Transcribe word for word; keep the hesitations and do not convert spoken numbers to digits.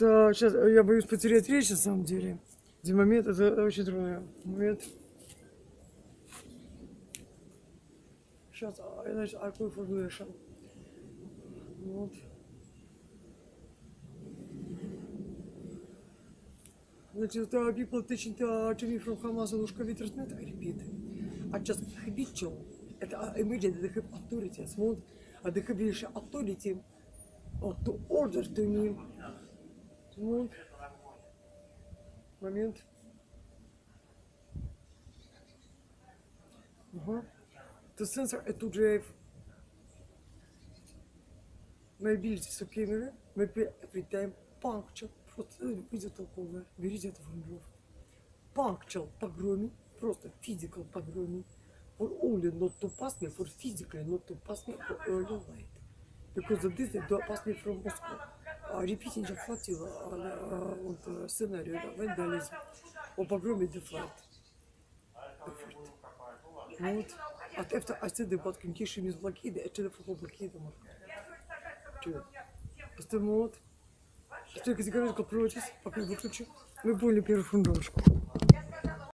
Это сейчас я боюсь потерять речь на самом деле. Один момент, это очень трудный момент. Сейчас, значит, какой formulation. Вот. Значит, uh, people teaching uh, to me from Hamas Anushka we transmit, I repeat. I just habitual. Это immediate, they have authority. Small, they have authority or to order to me. Small. Момент. Uh-huh. To censor and to drive my abilities to camera, maybe every time punctual. Просто видео толковое. Берите это формулировку. Punctual погроме, просто physical погроме. For only not to pass me, for physically not to pass me for early light. Because this they don't pass me from Moscow. А repeating же хватило вот сценарию, вандализм. О погроме the flight. Вот. От after I said about communication is blockade, I tell for blockade. Поэтому вот. Что я категорически против, пока выключу. Мы поняли первую фундовочку.